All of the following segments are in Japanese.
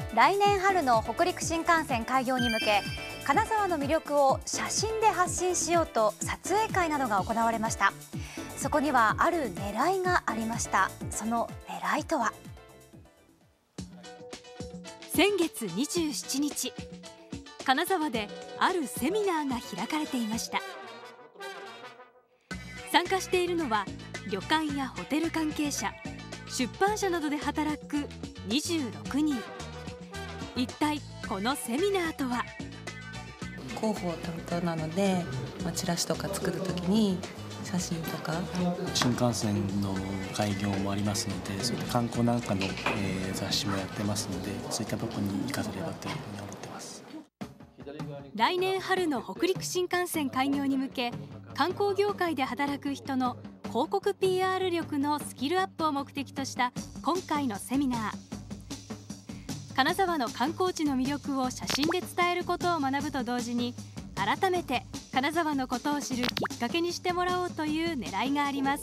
来年春の北陸新幹線開業に向け、金沢の魅力を写真で発信しようと撮影会などが行われました。そこにはある狙いがありました。その狙いとは。 先月27日、金沢であるセミナーが開かれていました。参加しているのは旅館やホテル関係者、出版社などで働く26人。一体このセミナーとは。 広報担当なので、チラシとか作るときに写真とか、 新幹線の開業もありますので、そういった観光なんかの、雑誌もやってますので、そういったところに活かせればというふうに思ってます。 来年春の北陸新幹線開業に向け、観光業界で働く人の広告 PR 力のスキルアップを目的とした今回のセミナー。金沢の観光地の魅力を写真で伝えることを学ぶと同時に、改めて金沢のことを知るきっかけにしてもらおうという狙いがあります。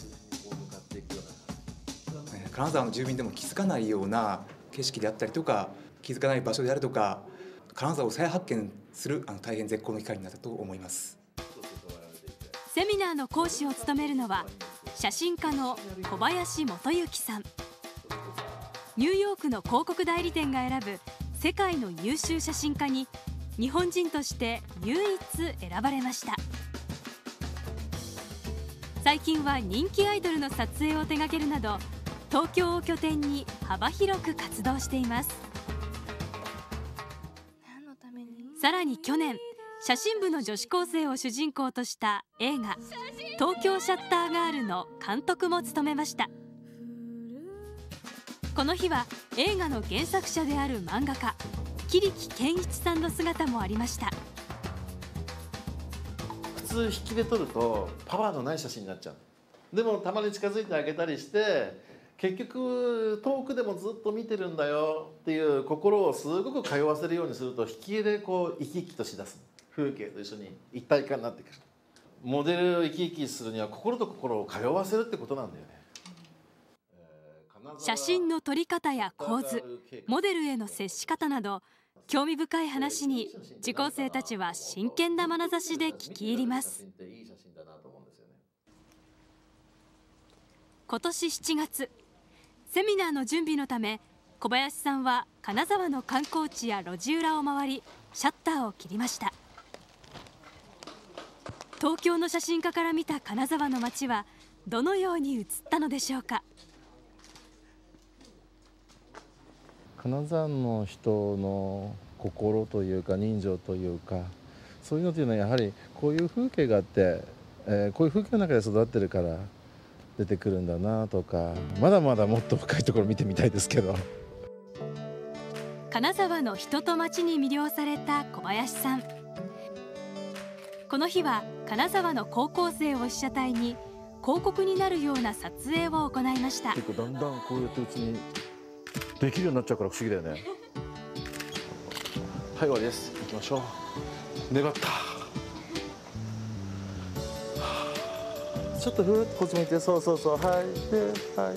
金沢の住民でも気づかないような景色であったりとか、気づかない場所であるとか、金沢を再発見する大変絶好の機会になったと思います。 セミナーの講師を務めるのは写真家の小林元幸さん。ニューヨークの広告代理店が選ぶ世界の優秀写真家に日本人として唯一選ばれました。最近は人気アイドルの撮影を手掛けるなど、東京を拠点に幅広く活動しています。さらに去年、写真部の女子高生を主人公とした映画「東京シャッターガール」の監督も務めました。この日は映画の原作者である漫画家桐木健一さんの姿もありました。 普通引きで撮るとパワーのない写真になっちゃう。でもたまに近づいてあげたりして、結局遠くでもずっと見てるんだよっていう心をすごく通わせるようにすると、引き絵でこう生き生きとしだす。風景と一緒に一体化になってくる。モデルを生き生きするには心と心を通わせるってことなんだよね。 写真の撮り方や構図、モデルへの接し方など、興味深い話に受講生たちは真剣な眼差しで聞き入ります。今年7月、セミナーの準備のため小林さんは金沢の観光地や路地裏を回り、シャッターを切りました。東京の写真家から見た金沢の街はどのように映ったのでしょうか。 金沢の人の心というか人情というか、そういうのというのはやはりこういう風景があって、こういう風景の中で育ってるから出てくるんだなとか、まだまだもっと深いところ見てみたいですけど。 金沢の人と街に魅了された小林さん。この日は金沢の高校生を被写体に広告になるような撮影を行いました。 結構だんだんこうやってうちにできるようになっちゃうから不思議だよね。はい、終わりです。行きましょう。粘った。ちょっとふーっとこっち向いて、そうそうそう、はいで、はい。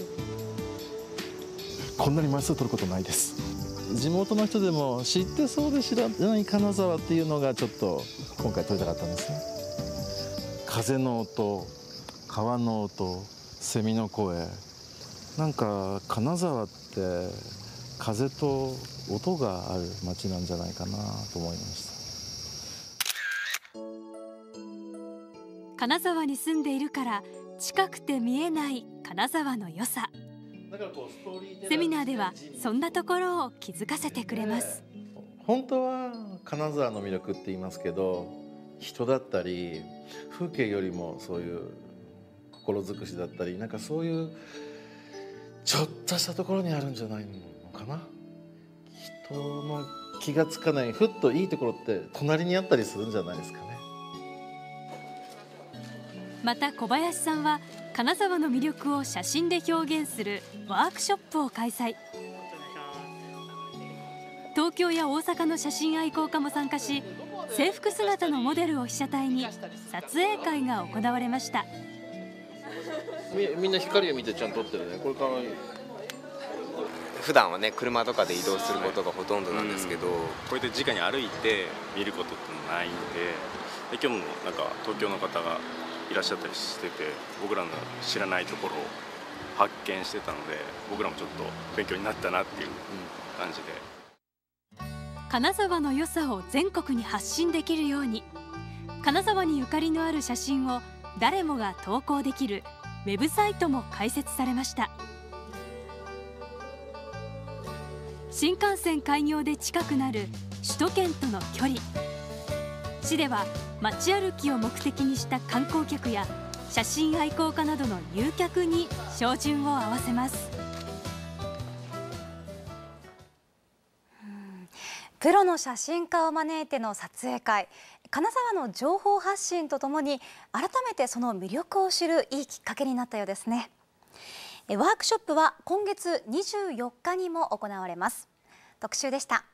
こんなに枚数取ることないです。地元の人でも知ってそうで知らない金沢っていうのがちょっと今回撮りたかったんですね。風の音、川の音、セミの声、なんか金沢って風と音がある街なんじゃないかなと思いました。 金沢に住んでいるから近くて見えない金沢の良さ。セミナーではそんなところを気づかせてくれます。 本当は金沢の魅力って言いますけど、人だったり風景よりもそういう心尽くしだったり、なんかそういうちょっとしたところにあるんじゃないのかな。人の気がつかないふっといいところって隣にあったりするんじゃないですかね。 また小林さんは金沢の魅力を写真で表現するワークショップを開催。東京や大阪の写真愛好家も参加し、制服姿のモデルを被写体に撮影会が行われました。 みんな光を見てちゃんと撮ってるね。これかわいい。 普段はね車とかで移動することがほとんどなんですけど、 こうやって直に歩いて見ることってないんで、今日もなんか東京の方がいらっしゃったりしてて、僕らの知らないところを発見してたので、僕らもちょっと勉強になったなっていう感じで。 金沢の良さを全国に発信できるように、金沢にゆかりのある写真を誰もが投稿できるウェブサイトも開設されました。新幹線開業で近くなる首都圏との距離、市では街歩きを目的にした観光客や写真愛好家などの誘客に照準を合わせます。 プロの写真家を招いての撮影会、金沢の情報発信とともに改めてその魅力を知るいいきっかけになったようですね。ワークショップは今月24日にも行われます。特集でした。